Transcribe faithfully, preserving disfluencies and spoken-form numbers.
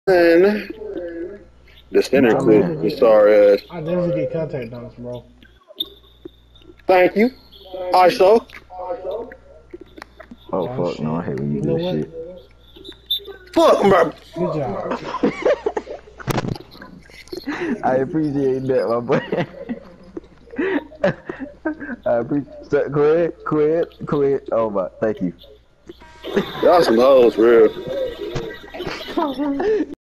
And the center My clip, man. the sorry ass. I definitely get contact dunks, bro. Thank you. I so. Oh Oh fuck no, I shit. hate when you You do know this what? shit. Fuck, bro. Good job. I appreciate that, my boy. I appreciate quit, quit, quit. Oh my, thank you. Y'all some hoes, real.